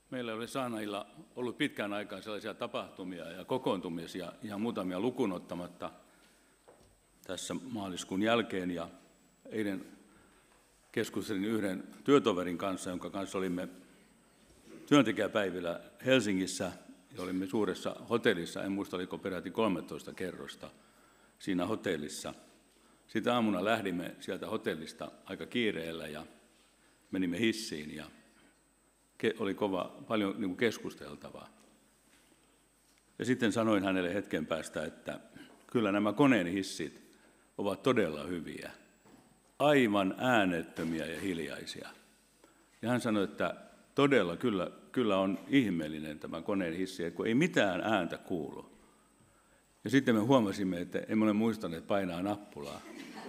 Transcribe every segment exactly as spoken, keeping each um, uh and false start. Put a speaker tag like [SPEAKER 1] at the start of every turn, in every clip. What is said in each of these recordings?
[SPEAKER 1] Meillä oli saarnaajilla ollut pitkään aikaan sellaisia tapahtumia ja kokoontumisia ihan muutamia lukuun ottamatta tässä maaliskuun jälkeen. Ja eilen keskustelin yhden työtoverin kanssa, jonka kanssa olimme työntekijäpäivillä Helsingissä ja olimme suuressa hotellissa, en muista oliko peräti kolmetoista kerrosta siinä hotellissa. Sitten aamuna lähdimme sieltä hotellista aika kiireellä ja menimme hissiin ja oli kova, paljon niin kuin keskusteltavaa. Ja sitten sanoin hänelle hetken päästä, että kyllä nämä koneen hissit ovat todella hyviä, aivan äänettömiä ja hiljaisia. Ja hän sanoi, että todella kyllä, kyllä on ihmeellinen tämä koneen hissi, kun ei mitään ääntä kuulu. Ja sitten me huomasimme, että emme ole muistaneet painaa nappulaa.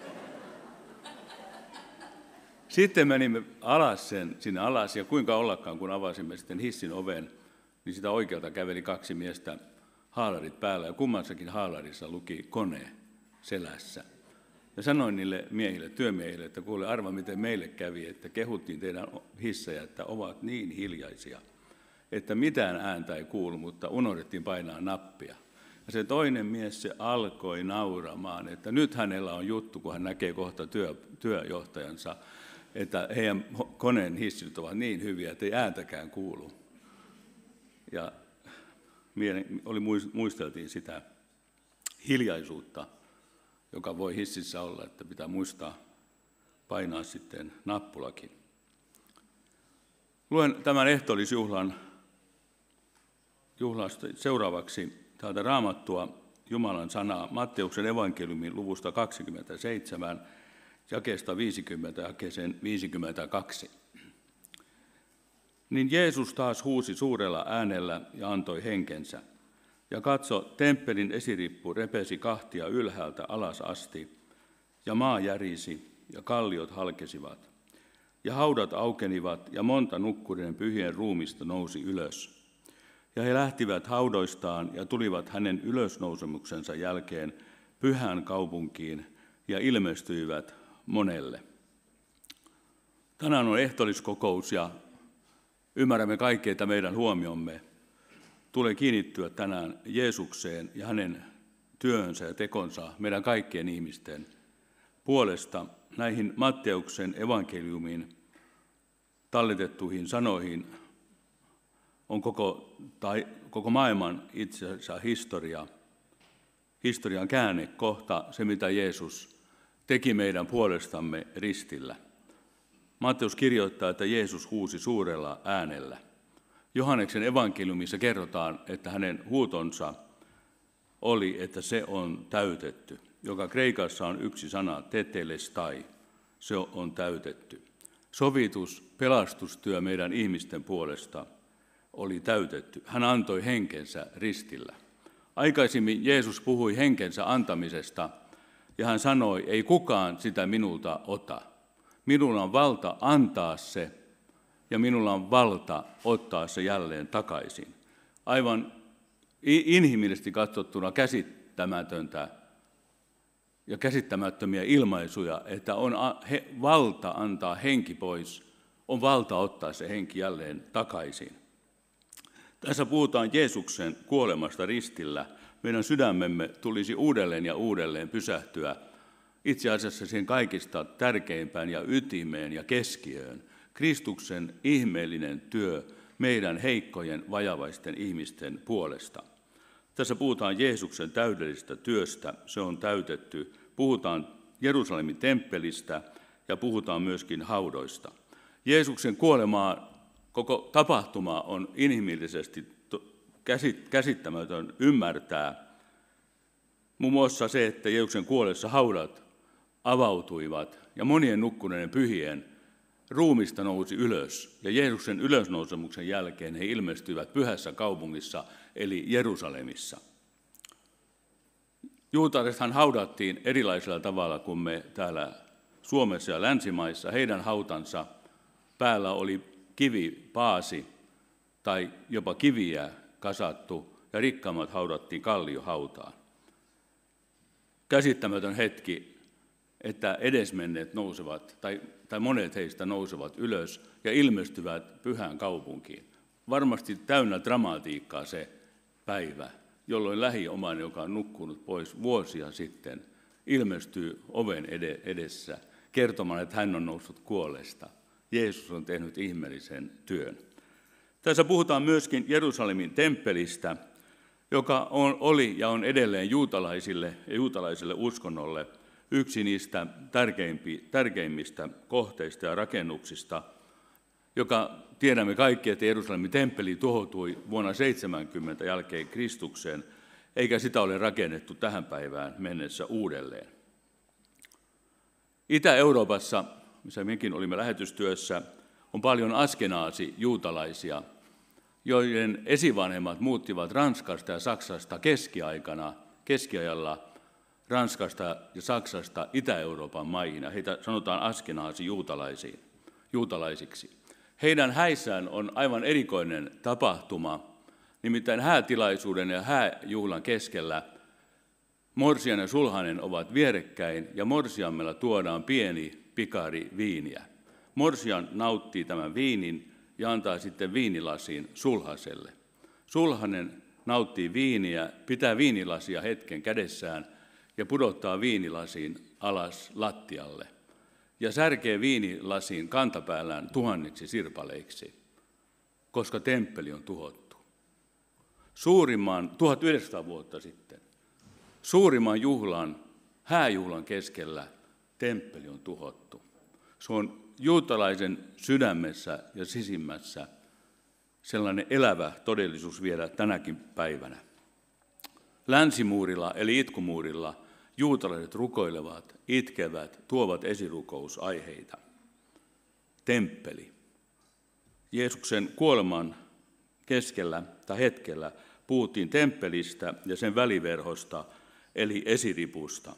[SPEAKER 1] Sitten menimme alas sen, sinne alas, ja kuinka ollakaan, kun avasimme sitten hissin oven, niin sitä oikealta käveli kaksi miestä haalarit päällä, ja kummassakin haalarissa luki kone selässä. Ja sanoin niille miehille, työmiehille, että kuule, arva miten meille kävi, että kehuttiin teidän hissejä, että ovat niin hiljaisia, että mitään ääntä ei kuulu, mutta unohdettiin painaa nappia. Ja se toinen mies, se alkoi nauramaan, että nyt hänellä on juttu, kun hän näkee kohta työ, työjohtajansa, että heidän koneen hissit ovat niin hyviä, että ei ääntäkään kuulu. Ja oli, muisteltiin sitä hiljaisuutta, joka voi hississä olla, että pitää muistaa painaa sitten nappulakin. Luen tämän ehtoollisjuhlan juhlasta seuraavaksi täältä Raamattua Jumalan sanaa Matteuksen evankeliumin luvusta kaksikymmentäseitsemän, jakeesta viisikymmentä jakeeseen viisikymmentäkaksi. Niin Jeesus taas huusi suurella äänellä ja antoi henkensä. Ja katso, temppelin esirippu repesi kahtia ylhäältä alas asti, ja maa järisi, ja kalliot halkesivat. Ja haudat aukenivat, ja monta nukkurien pyhien ruumista nousi ylös. Ja he lähtivät haudoistaan, ja tulivat hänen ylösnousemuksensa jälkeen pyhään kaupunkiin, ja ilmestyivät monelle. Tänään on ehtoolliskokous, ja ymmärrämme kaikki, että meidän huomiomme tulee kiinnittyä tänään Jeesukseen ja hänen työnsä ja tekonsa meidän kaikkien ihmisten puolesta näihin Matteuksen evankeliumiin talletettuihin sanoihin on koko, tai koko maailman itse asiassa historia, historian käännekohta, se mitä Jeesus teki meidän puolestamme ristillä. Matteus kirjoittaa, että Jeesus huusi suurella äänellä. Johanneksen evankeliumissa kerrotaan, että hänen huutonsa oli, että se on täytetty, joka kreikassa on yksi sana, tetelestai, se on täytetty. Sovitus, pelastustyö meidän ihmisten puolesta oli täytetty. Hän antoi henkensä ristillä. Aikaisemmin Jeesus puhui henkensä antamisesta, ja hän sanoi, ei kukaan sitä minulta ota. Minulla on valta antaa se, ja minulla on valta ottaa se jälleen takaisin. Aivan inhimillisesti katsottuna käsittämätöntä ja käsittämättömiä ilmaisuja, että on valta antaa henki pois, on valta ottaa se henki jälleen takaisin. Tässä puhutaan Jeesuksen kuolemasta ristillä. Meidän sydämemme tulisi uudelleen ja uudelleen pysähtyä itse asiassa siihen kaikista tärkeimpään ja ytimeen ja keskiöön. Kristuksen ihmeellinen työ meidän heikkojen, vajavaisten ihmisten puolesta. Tässä puhutaan Jeesuksen täydellisestä työstä, se on täytetty. Puhutaan Jerusalemin temppelistä ja puhutaan myöskin haudoista. Jeesuksen kuolemaa, koko tapahtuma on inhimillisesti käsittämätön ymmärtää. Muun muassa se, että Jeesuksen kuolessa haudat avautuivat ja monien nukkuneiden pyhien ruumista nousi ylös, ja Jeesuksen ylösnousemuksen jälkeen he ilmestyivät pyhässä kaupungissa, eli Jerusalemissa. Juutalaisethan haudattiin erilaisella tavalla kuin me täällä Suomessa ja länsimaissa. Heidän hautansa päällä oli kivipaasi tai jopa kiviä kasattu, ja rikkaammat haudattiin kalliohautaan. Käsittämätön hetki, että edesmenneet nousevat, tai, tai monet heistä nousevat ylös ja ilmestyvät pyhään kaupunkiin. varmasti täynnä dramatiikkaa se päivä, jolloin lähiomainen, joka on nukkunut pois vuosia sitten, ilmestyy oven edessä kertomaan, että hän on noussut kuolleesta. Jeesus on tehnyt ihmeellisen työn. Tässä puhutaan myöskin Jerusalemin temppelistä, joka on, oli ja on edelleen juutalaisille ja juutalaisille uskonnolle yksi niistä tärkeimmistä kohteista ja rakennuksista, joka tiedämme kaikki, että Jerusalemin temppeli tuhoutui vuonna seitsemänkymmentä jälkeen Kristuksen, eikä sitä ole rakennettu tähän päivään mennessä uudelleen. Itä-Euroopassa, missä mekin olimme lähetystyössä, on paljon askenaasi-juutalaisia, joiden esivanhemmat muuttivat Ranskasta ja Saksasta keskiaikana, keskiajalla Ranskasta ja Saksasta Itä-Euroopan maihin, ja heitä sanotaan askenaasi-juutalaisiksi. Heidän häissään on aivan erikoinen tapahtuma, nimittäin häätilaisuuden ja hääjuhlan keskellä morsian ja sulhanen ovat vierekkäin, ja morsiammella tuodaan pieni pikari viiniä. Morsian nauttii tämän viinin ja antaa sitten viinilasin sulhaselle. Sulhanen nauttii viiniä, pitää viinilasia hetken kädessään ja pudottaa viinilasin alas lattialle. Ja särkee viinilasin kantapäällään tuhanniksi sirpaleiksi, koska temppeli on tuhottu. Suurimman, tuhatyhdeksänsataa vuotta sitten, suurimman juhlan, hääjuhlan keskellä temppeli on tuhottu. Se on juutalaisen sydämessä ja sisimmässä sellainen elävä todellisuus vielä tänäkin päivänä. Länsimuurilla eli itkumuurilla juutalaiset rukoilevat, itkevät, tuovat esirukousaiheita. Temppeli. Jeesuksen kuoleman keskellä tai hetkellä puhuttiin temppelistä ja sen väliverhosta eli esiripusta,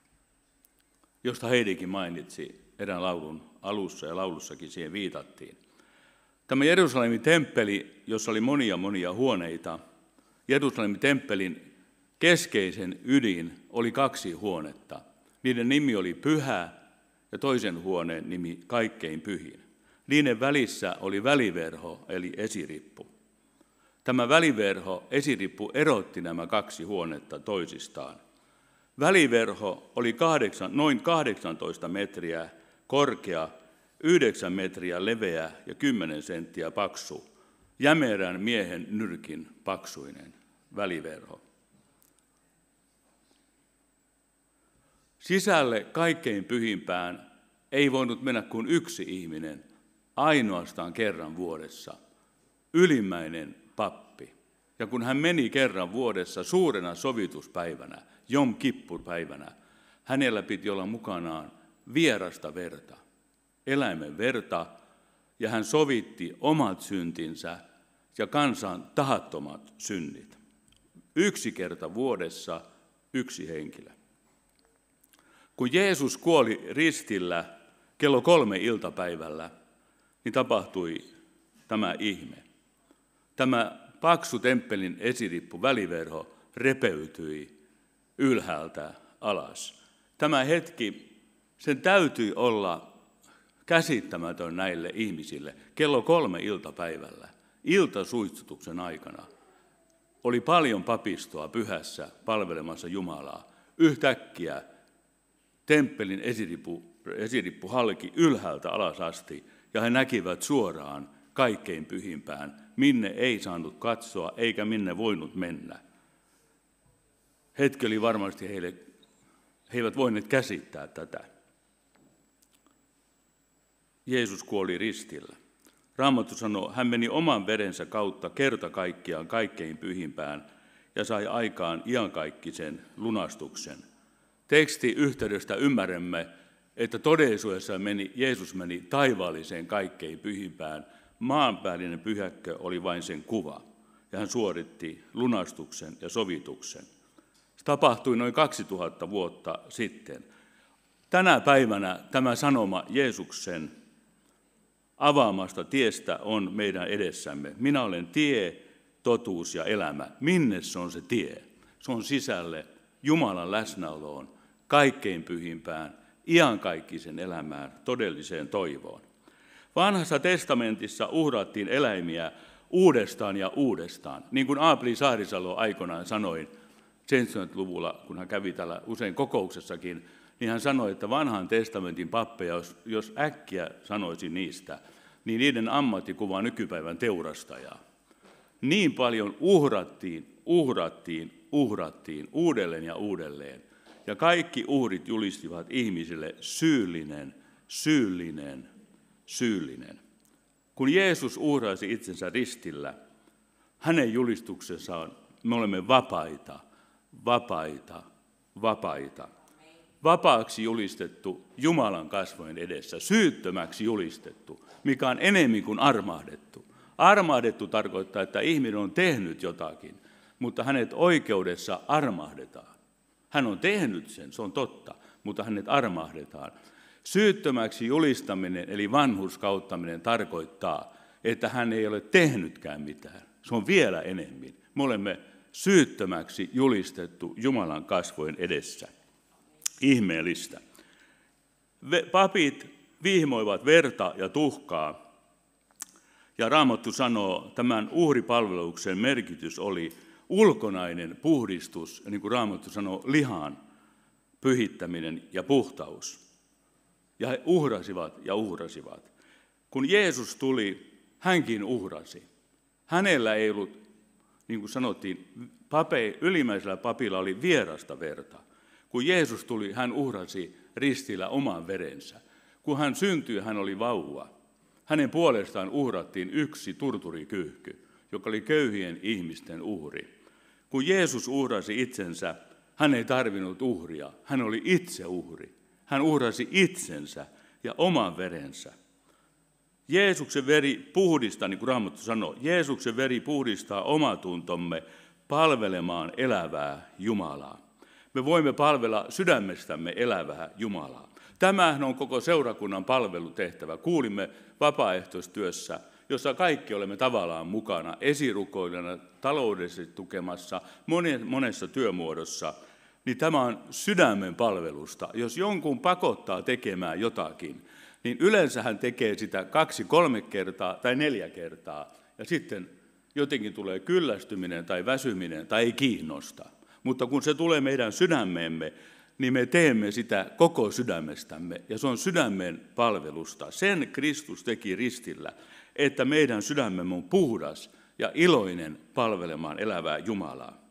[SPEAKER 1] josta Heidikin mainitsi erään laulun alussa ja laulussakin siihen viitattiin. Tämä Jerusalemin temppeli, jossa oli monia monia huoneita, Jerusalemin temppelin keskeisen ydin oli kaksi huonetta. Niiden nimi oli Pyhä ja toisen huoneen nimi Kaikkein pyhin. Niiden välissä oli väliverho eli esirippu. Tämä väliverho, esirippu, erotti nämä kaksi huonetta toisistaan. Väliverho oli kahdeksan, noin kahdeksantoista metriä korkea, yhdeksän metriä leveä ja kymmenen senttiä paksu, jämerän miehen nyrkin paksuinen väliverho. Sisälle kaikkein pyhimpään ei voinut mennä kuin yksi ihminen, ainoastaan kerran vuodessa, ylimmäinen pappi. Ja kun hän meni kerran vuodessa suurena sovituspäivänä, Jom Kippur-päivänä, hänellä piti olla mukanaan vierasta verta, eläimen verta, ja hän sovitti omat syntinsä ja kansan tahattomat synnit. Yksi kerta vuodessa yksi henkilö. Kun Jeesus kuoli ristillä kello kolme iltapäivällä, niin tapahtui tämä ihme. Tämä paksu temppelin esirippu, väliverho, repeytyi ylhäältä alas. Tämä hetki, sen täytyi olla käsittämätön näille ihmisille. Kello kolme iltapäivällä, iltasuitsutuksen aikana, oli paljon papistoa pyhässä palvelemassa Jumalaa. Yhtäkkiä temppelin esirippu, esirippu halki ylhäältä alas asti, ja he näkivät suoraan kaikkein pyhimpään, minne ei saanut katsoa eikä minne voinut mennä. Hetki oli varmasti heille, he eivät voineet käsittää tätä. Jeesus kuoli ristillä. Raamattu sanoo, hän meni oman verensä kautta kerta kaikkiaan kaikkein pyhimpään ja sai aikaan iankaikkisen lunastuksen. Teksti yhteydestä ymmärrämme, että todellisuudessa meni, Jeesus meni taivaalliseen kaikkein pyhimpään. Maanpäällinen pyhäkkö oli vain sen kuva, ja hän suoritti lunastuksen ja sovituksen. Se tapahtui noin kaksituhatta vuotta sitten. Tänä päivänä tämä sanoma Jeesuksen avaamasta tiestä on meidän edessämme. Minä olen tie, totuus ja elämä. Minne se on se tie? Se on sisälle Jumalan läsnäoloon, kaikkein pyhimpään, iankaikkisen elämään, todelliseen toivoon. Vanhassa testamentissa uhrattiin eläimiä uudestaan ja uudestaan. Niin kuin Aapeli Saarisalo aikoinaan sanoi seitsemänkymmentäluvulla, kun hän kävi täällä usein kokouksessakin, niin hän sanoi, että vanhan testamentin pappeja, jos, jos äkkiä sanoisi niistä, niin niiden ammattikuva on nykypäivän teurastajaa. Niin paljon uhrattiin, uhrattiin, uhrattiin uudelleen ja uudelleen. Ja kaikki uhrit julistivat ihmisille syyllinen, syyllinen, syyllinen. Kun Jeesus uhrasi itsensä ristillä, hänen julistuksessaan me olemme vapaita, vapaita, vapaita. Vapaaksi julistettu Jumalan kasvojen edessä, syyttömäksi julistettu, mikä on enemmän kuin armahdettu. Armahdettu tarkoittaa, että ihminen on tehnyt jotakin, mutta hänet oikeudessa armahdetaan. Hän on tehnyt sen, se on totta, mutta hänet armahdetaan. Syyttömäksi julistaminen eli vanhurskauttaminen tarkoittaa, että hän ei ole tehnytkään mitään. Se on vielä enemmän. Me olemme syyttömäksi julistettu Jumalan kasvojen edessä. Ihmeellistä. Papit vihmoivat verta ja tuhkaa. Ja Raamattu sanoo, tämän uhripalveluksen merkitys oli ulkonainen puhdistus, ja niin kuin Raamattu sanoo, lihan pyhittäminen ja puhtaus. Ja he uhrasivat ja uhrasivat. Kun Jeesus tuli, hänkin uhrasi. Hänellä ei ollut, niin kuin sanottiin, pape, ylimmäisellä papilla oli vierasta verta. Kun Jeesus tuli, hän uhrasi ristillä oman verensä. Kun hän syntyi, hän oli vauva. Hänen puolestaan uhrattiin yksi turturikyyhky, joka oli köyhien ihmisten uhri. Kun Jeesus uhrasi itsensä, hän ei tarvinnut uhria. Hän oli itse uhri. Hän uhrasi itsensä ja oman verensä. Jeesuksen veri puhdistaa, niin kuin Raamattu sanoo, Jeesuksen veri puhdistaa omatuntomme palvelemaan elävää Jumalaa. Me voimme palvella sydämestämme elävää Jumalaa. Tämähän on koko seurakunnan palvelutehtävä. Kuulimme vapaaehtoistyössä, jossa kaikki olemme tavallaan mukana, esirukoilijana, taloudellisesti tukemassa, monessa työmuodossa. Niin tämä on sydämen palvelusta. Jos jonkun pakottaa tekemään jotakin, niin yleensä hän tekee sitä kaksi, kolme kertaa tai neljä kertaa. Ja sitten jotenkin tulee kyllästyminen tai väsyminen tai ei kiinnosta. Mutta kun se tulee meidän sydämeemme, niin me teemme sitä koko sydämestämme. Ja se on sydämen palvelusta. Sen Kristus teki ristillä, että meidän sydämemme on puhdas ja iloinen palvelemaan elävää Jumalaa.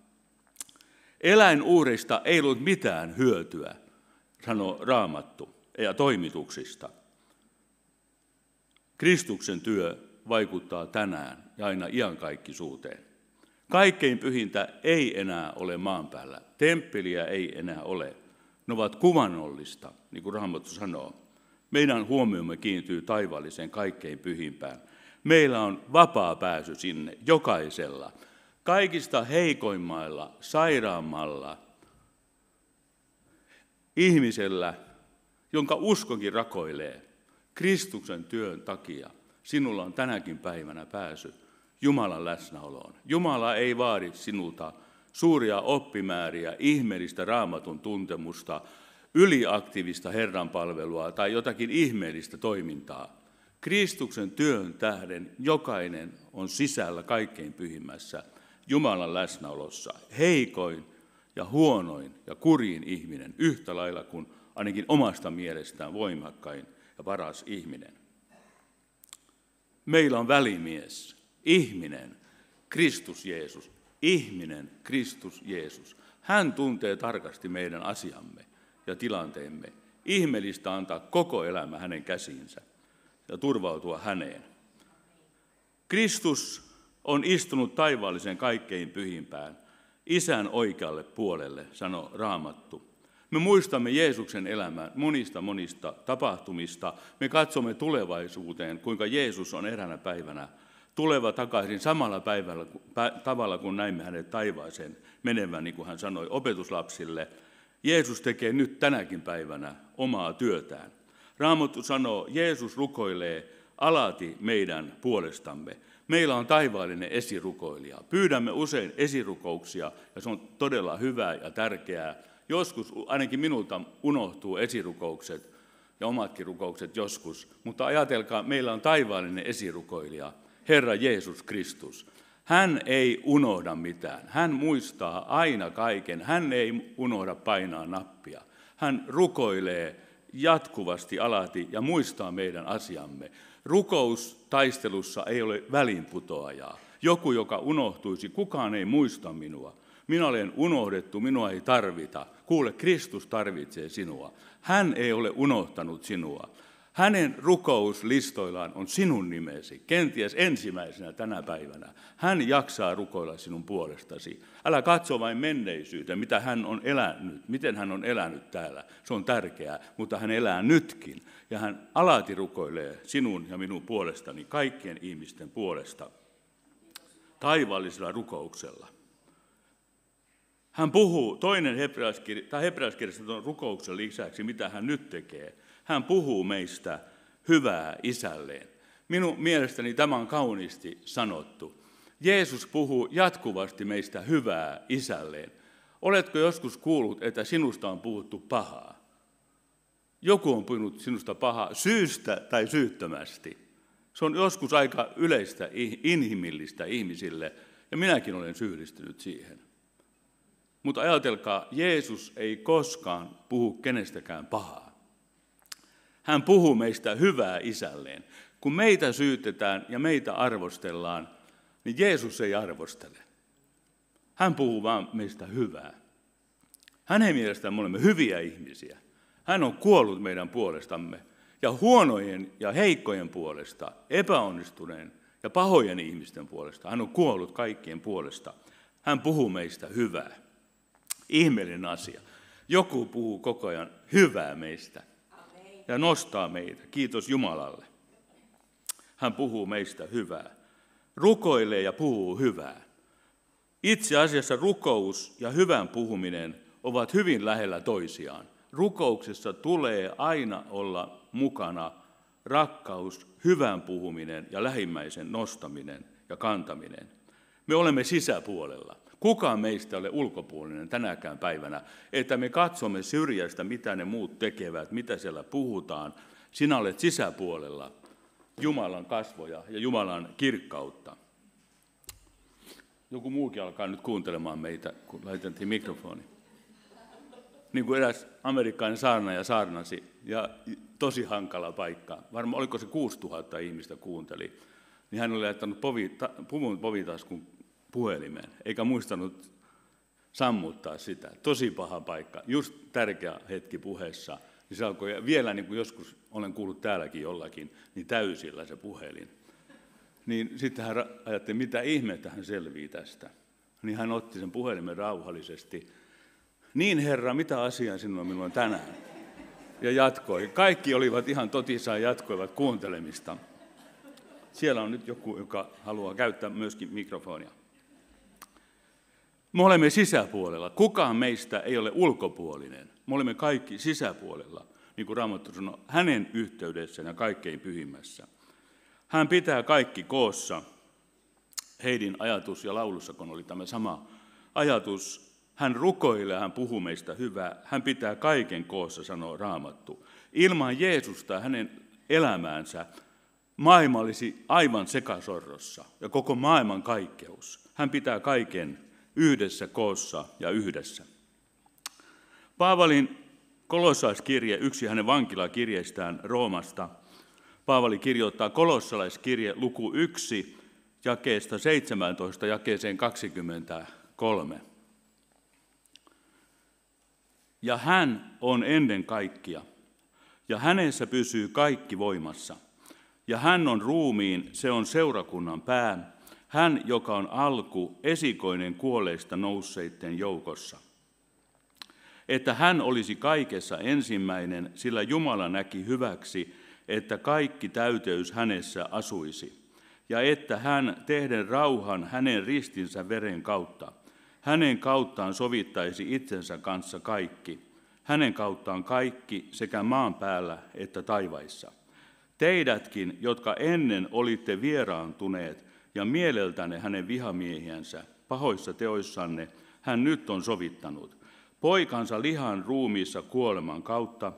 [SPEAKER 1] Eläinuhrista ei ollut mitään hyötyä, sanoo Raamattu, ja toimituksista. Kristuksen työ vaikuttaa tänään ja aina iankaikkisuuteen. Kaikkein pyhintä ei enää ole maan päällä. Temppeliä ei enää ole. Ne ovat kuvannollista, niin kuin Raamattu sanoo. Meidän huomiomme kiintyy taivaalliseen kaikkein pyhimpään. Meillä on vapaa pääsy sinne, jokaisella. Kaikista heikoimmailla, sairaammalla ihmisellä, jonka uskokin rakoilee Kristuksen työn takia, sinulla on tänäkin päivänä pääsy Jumalan läsnäoloon. Jumala ei vaadi sinulta suuria oppimääriä, ihmeellistä Raamatun tuntemusta, yliaktiivista Herranpalvelua tai jotakin ihmeellistä toimintaa. Kristuksen työn tähden jokainen on sisällä kaikkein pyhimmässä Jumalan läsnäolossa. Heikoin ja huonoin ja kurjin ihminen yhtä lailla kuin ainakin omasta mielestään voimakkain ja paras ihminen. Meillä on välimies, ihminen, Kristus Jeesus. Ihminen, Kristus Jeesus. Hän tuntee tarkasti meidän asiamme ja tilanteemme. Ihmeellistä antaa koko elämä hänen käsiinsä ja turvautua häneen. Kristus on istunut taivaallisen kaikkein pyhimpään, Isän oikealle puolelle, sanoo Raamattu. Me muistamme Jeesuksen elämän monista monista tapahtumista. Me katsomme tulevaisuuteen, kuinka Jeesus on eräänä päivänä tuleva takaisin samalla päivällä, tavalla kuin näimme hänet taivaaseen menevän, niin kuin hän sanoi opetuslapsille. Jeesus tekee nyt tänäkin päivänä omaa työtään. Raamattu sanoo, Jeesus rukoilee alati meidän puolestamme. Meillä on taivaallinen esirukoilija. Pyydämme usein esirukouksia, ja se on todella hyvää ja tärkeää. Joskus, ainakin minulta, unohtuu esirukoukset ja omatkin rukoukset joskus. Mutta ajatelkaa, meillä on taivaallinen esirukoilija. Herra Jeesus Kristus. Hän ei unohda mitään. Hän muistaa aina kaiken. Hän ei unohda painaa nappia. Hän rukoilee jatkuvasti alati ja muistaa meidän asiamme. Rukoustaistelussa ei ole välinputoajaa. Joku, joka unohtuisi, kukaan ei muista minua. Minä olen unohdettu, minua ei tarvita. Kuule, Kristus tarvitsee sinua. Hän ei ole unohtanut sinua. Hänen rukouslistoillaan on sinun nimesi, kenties ensimmäisenä tänä päivänä. Hän jaksaa rukoilla sinun puolestasi. Älä katso vain menneisyyteen, mitä hän on elänyt, miten hän on elänyt täällä. Se on tärkeää, mutta hän elää nytkin. Ja hän alati rukoilee sinun ja minun puolestani, kaikkien ihmisten puolesta, taivaallisella rukouksella. Hän puhuu, toinen hebrealaiskirja, tai hebrealaiskirjassa tuon rukouksen lisäksi, mitä hän nyt tekee. Hän puhuu meistä hyvää isälleen. Minun mielestäni tämä on kauniisti sanottu. Jeesus puhuu jatkuvasti meistä hyvää isälleen. Oletko joskus kuullut, että sinusta on puhuttu pahaa? Joku on puhunut sinusta pahaa syystä tai syyttömästi. Se on joskus aika yleistä, inhimillistä ihmisille, ja minäkin olen syyllistynyt siihen. Mutta ajatelkaa, Jeesus ei koskaan puhu kenestäkään pahaa. Hän puhuu meistä hyvää isälleen. Kun meitä syytetään ja meitä arvostellaan, niin Jeesus ei arvostele. Hän puhuu vaan meistä hyvää. Hänen mielestään me olemme hyviä ihmisiä. Hän on kuollut meidän puolestamme ja huonojen ja heikkojen puolesta, epäonnistuneen ja pahojen ihmisten puolesta. Hän on kuollut kaikkien puolesta. Hän puhuu meistä hyvää. Ihmeellinen asia. Joku puhuu koko ajan hyvää meistä ja nostaa meitä. Kiitos Jumalalle. Hän puhuu meistä hyvää. Rukoilee ja puhuu hyvää. Itse asiassa rukous ja hyvän puhuminen ovat hyvin lähellä toisiaan. Rukouksessa tulee aina olla mukana rakkaus, hyvän puhuminen ja lähimmäisen nostaminen ja kantaminen. Me olemme sisäpuolella. Kukaan meistä ei ole ulkopuolinen tänäkään päivänä, että me katsomme syrjästä, mitä ne muut tekevät, mitä siellä puhutaan. Sinä olet sisäpuolella Jumalan kasvoja ja Jumalan kirkkautta. Joku muukin alkaa nyt kuuntelemaan meitä, kun laitettiin mikrofoni. Niin kuin eräs amerikkalainen saarnaaja saarnasi, ja tosi hankala paikka. Varmaan oliko se kuusituhatta ihmistä kuunteli, niin hän oli laittanut povita, puvun povitaskun puhelimeen, eikä muistanut sammuttaa sitä. Tosi paha paikka, just tärkeä hetki puheessa. Niin se alkoi vielä, niin kuin joskus olen kuullut täälläkin jollakin, niin täysillä se puhelin. Niin sitten hän ajatteli, mitä ihmettä hän selvii tästä. Niin hän otti sen puhelimen rauhallisesti. Niin Herra, mitä asiaa sinulla minulla on tänään? Ja jatkoi. Kaikki olivat ihan totissaan, jatkoivat kuuntelemista. Siellä on nyt joku, joka haluaa käyttää myöskin mikrofonia. Me olemme sisäpuolella. Kukaan meistä ei ole ulkopuolinen. Me olemme kaikki sisäpuolella, niin kuin Raamattu sanoo, hänen yhteydessään ja kaikkein pyhimmässä. Hän pitää kaikki koossa. Heidin ajatus ja laulussa, kun oli tämä sama ajatus, hän rukoilee, hän puhuu meistä hyvää, hän pitää kaiken koossa, sanoo Raamattu. Ilman Jeesusta ja hänen elämäänsä maailma olisi aivan sekasorrossa ja koko maailman kaikkeus. Hän pitää kaiken yhdessä koossa ja yhdessä. Paavalin kolossalaiskirje, yksi hänen vankilakirjeistään Roomasta. Paavali kirjoittaa kolossalaiskirje luku yksi, jakeesta seitsemäntoista jakeeseen kaksikymmentäkolme. Ja hän on ennen kaikkia, ja hänessä pysyy kaikki voimassa. Ja hän on ruumiin, se on seurakunnan pää, hän, joka on alku, esikoinen kuolleista nousseiden joukossa. Että hän olisi kaikessa ensimmäinen, sillä Jumala näki hyväksi, että kaikki täyteys hänessä asuisi. Ja että hän, tehden rauhan hänen ristinsä veren kautta, hänen kauttaan sovittaisi itsensä kanssa kaikki. Hänen kauttaan kaikki sekä maan päällä että taivaissa. Teidätkin, jotka ennen olitte vieraantuneet ja mieleltänne hänen vihamiehiänsä, pahoissa teoissanne, hän nyt on sovittanut. Poikansa lihan ruumiissa kuoleman kautta,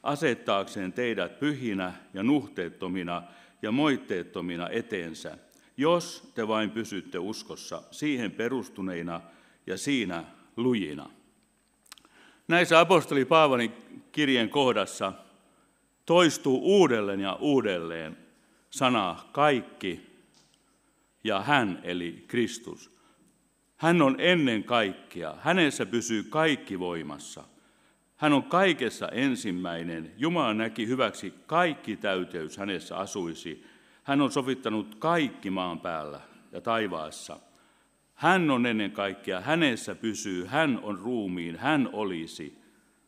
[SPEAKER 1] asettaakseen teidät pyhinä ja nuhteettomina ja moitteettomina eteensä, jos te vain pysytte uskossa, siihen perustuneina ja siinä lujina. Näissä apostoli Paavalin kirjeen kohdassa toistuu uudelleen ja uudelleen sana kaikki ja hän eli Kristus. Hän on ennen kaikkea, hänessä pysyy kaikki voimassa. Hän on kaikessa ensimmäinen. Jumala näki hyväksi kaikki täyteys hänessä asuisi. Hän on sovittanut kaikki maan päällä ja taivaassa. Hän on ennen kaikkea, hänessä pysyy, hän on ruumiin, hän olisi.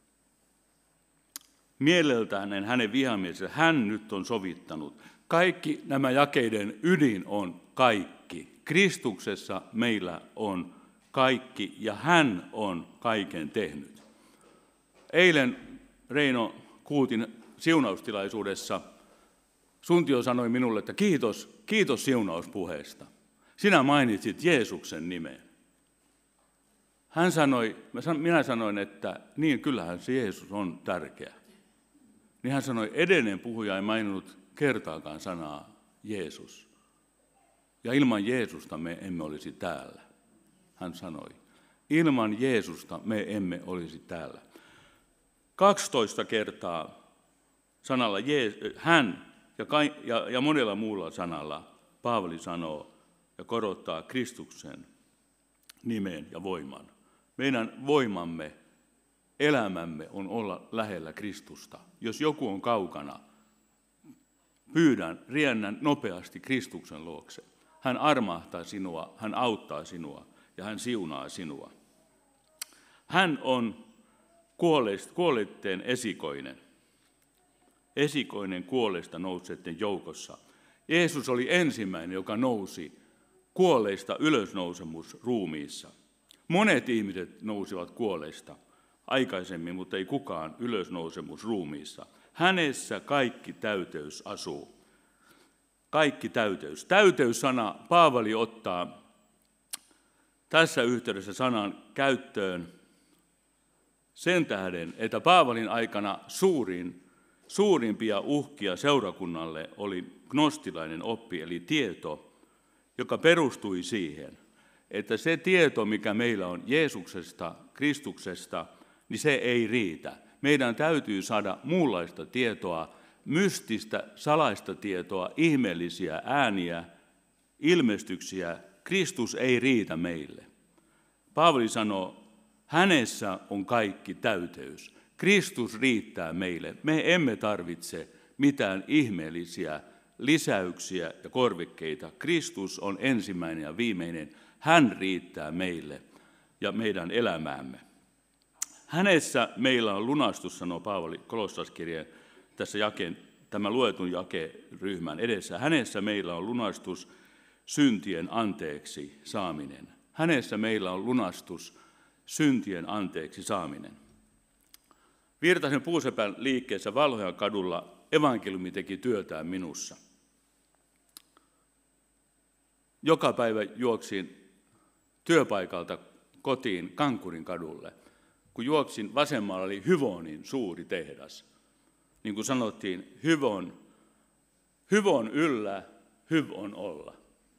[SPEAKER 1] Mieleltään hänen vihamielensä, hän nyt on sovittanut. Kaikki nämä jakeiden ydin on kaikki. Kristuksessa meillä on kaikki ja hän on kaiken tehnyt. Eilen Reino Kuutin siunaustilaisuudessa Suntio sanoi minulle, että kiitos, kiitos siunauspuheesta. Sinä mainitsit Jeesuksen nimen. Hän sanoi, minä sanoin, että niin kyllähän se Jeesus on tärkeä. Niin hän sanoi, edellinen puhuja ei maininnut kertaakaan sanaa Jeesus. Ja ilman Jeesusta me emme olisi täällä. Hän sanoi, ilman Jeesusta me emme olisi täällä. kaksitoista kertaa sanalla Jees- hän ja, kai- ja, ja monella muulla sanalla Paavali sanoo ja korottaa Kristuksen nimen ja voiman. Meidän voimamme, elämämme on olla lähellä Kristusta. Jos joku on kaukana, pyydän, riennän nopeasti Kristuksen luokse. Hän armahtaa sinua, hän auttaa sinua ja hän siunaa sinua. Hän on kuolleiden esikoinen. Esikoinen kuolleista nousseiden joukossa. Jeesus oli ensimmäinen, joka nousi kuolleista ylösnousemusruumiissa. Monet ihmiset nousivat kuolleista aikaisemmin, mutta ei kukaan ylösnousemusruumiissa. Hänessä kaikki täyteys asuu. Kaikki täyteys. Täyteyssana Paavali ottaa tässä yhteydessä sanan käyttöön sen tähden, että Paavalin aikana suurin, suurimpia uhkia seurakunnalle oli gnostilainen oppi, eli tieto, joka perustui siihen, että se tieto, mikä meillä on Jeesuksesta, Kristuksesta, niin se ei riitä. Meidän täytyy saada muunlaista tietoa, mystistä, salaista tietoa, ihmeellisiä ääniä, ilmestyksiä. Kristus ei riitä meille. Paavali sanoo, hänessä on kaikki täyteys. Kristus riittää meille. Me emme tarvitse mitään ihmeellisiä lisäyksiä ja korvikkeita. Kristus on ensimmäinen ja viimeinen. Hän riittää meille ja meidän elämäämme. Hänessä meillä on lunastus, sanoo Paavali Kolossaskirjeen tässä jakeen, tämä luetun jakeryhmän edessä. Hänessä meillä on lunastus, syntien anteeksi saaminen. Hänessä meillä on lunastus, syntien anteeksi saaminen. Virtasen Puusepän liikkeessä Valhojan kadulla evankeliumi teki työtään minussa. Joka päivä juoksin työpaikalta kotiin Kankurin kadulle. Kun juoksin, vasemmalla oli Hyvonin suuri tehdas. Niin kuin sanottiin, Hyvon, Hyvon yllä, hyv on olla.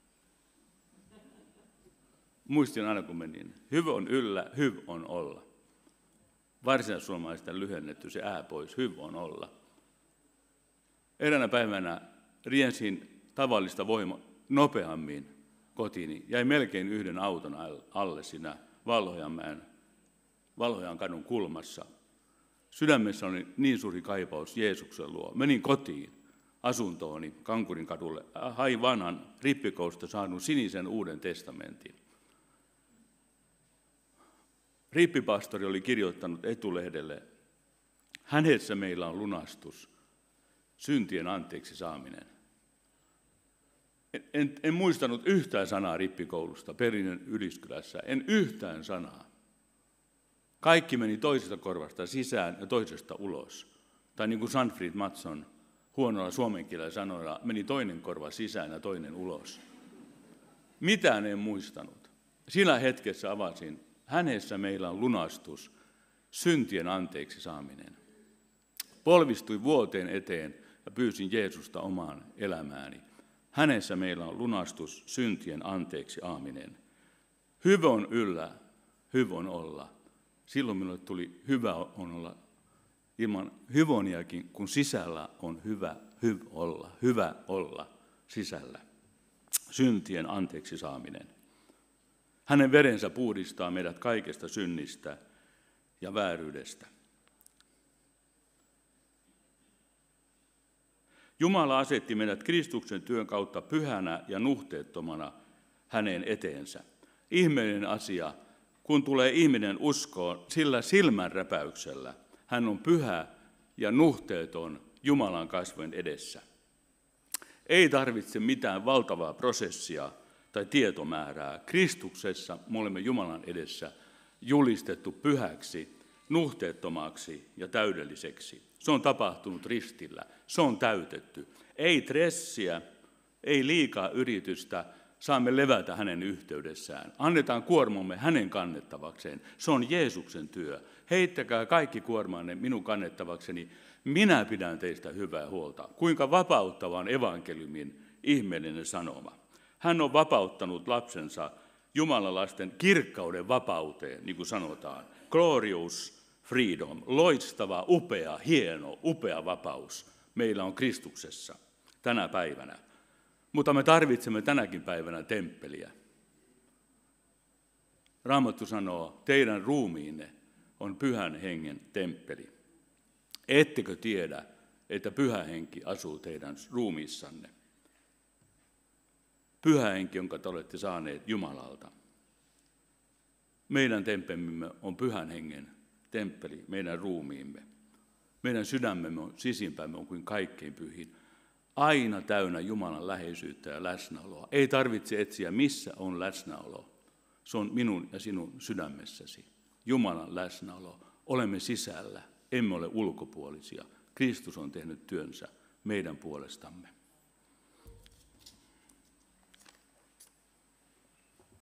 [SPEAKER 1] Muistin aina, kun menin. Hyvon yllä, hyv on olla. Varsinaissuomalaisista lyhennetty se ää pois, hyv on olla. Eräänä päivänä riensin tavallista voimaa nopeammin kotiini. Jäi melkein yhden auton alle siinä Valhojanmäen, Valhojan kadun kulmassa. Sydämessä oli niin suuri kaipaus Jeesuksen luo. Menin kotiin asuntooni Kankurin kadulle. Hain vanhan rippikousta saanut sinisen Uuden testamentin. Rippipastori oli kirjoittanut etulehdelle, hänessä meillä on lunastus, syntien anteeksi saaminen. En, en, en muistanut yhtään sanaa rippikoulusta Perinnön Yliskylässä, en yhtään sanaa. Kaikki meni toisesta korvasta sisään ja toisesta ulos. Tai niin kuin Sanfrid Matson huonolla suomenkielellä sanoilla, meni toinen korva sisään ja toinen ulos. Mitään en muistanut. Sillä hetkessä avasin, hänessä meillä on lunastus, syntien anteeksi saaminen. Polvistuin vuoteen eteen ja pyysin Jeesusta omaan elämääni. Hänessä meillä on lunastus syntien anteeksi aaminen. Hyvä on yllä, hyvä on olla. Silloin minulle tuli hyvä on olla ilman hyvoniakin, kun sisällä on hyvä, hyvä olla, hyvä olla sisällä. Syntien anteeksi saaminen. Hänen verensä puhdistaa meidät kaikesta synnistä ja vääryydestä. Jumala asetti meidät Kristuksen työn kautta pyhänä ja nuhteettomana hänen eteensä. Ihmeellinen asia, kun tulee ihminen uskoon sillä silmänräpäyksellä, hän on pyhä ja nuhteeton Jumalan kasvojen edessä. Ei tarvitse mitään valtavaa prosessia tai tietomäärää. Kristuksessa me olemme Jumalan edessä julistettu pyhäksi, nuhteettomaksi ja täydelliseksi. Se on tapahtunut ristillä. Se on täytetty. Ei stressiä, ei liikaa yritystä. Saamme levätä hänen yhteydessään. Annetaan kuormamme hänen kannettavakseen. Se on Jeesuksen työ. Heittäkää kaikki kuormanne minun kannettavakseni. Minä pidän teistä hyvää huolta. Kuinka vapauttava on evankeliumin ihmeellinen sanoma. Hän on vapauttanut lapsensa Jumalan lasten kirkkauden vapauteen, niin kuin sanotaan. Glorious freedom, loistava, upea, hieno, upea vapaus meillä on Kristuksessa tänä päivänä. Mutta me tarvitsemme tänäkin päivänä temppeliä. Raamattu sanoo, teidän ruumiinne on pyhän hengen temppeli. Ettekö tiedä, että pyhä henki asuu teidän ruumiissanne? Pyhä henki, jonka te olette saaneet Jumalalta. Meidän temppelimme on pyhän hengen temppeli, meidän ruumiimme. Meidän sydämemme on sisimpämme on kuin kaikkein pyhin. Aina täynnä Jumalan läheisyyttä ja läsnäoloa. Ei tarvitse etsiä, missä on läsnäolo. Se on minun ja sinun sydämessäsi. Jumalan läsnäolo. Olemme sisällä, emme ole ulkopuolisia. Kristus on tehnyt työnsä meidän puolestamme.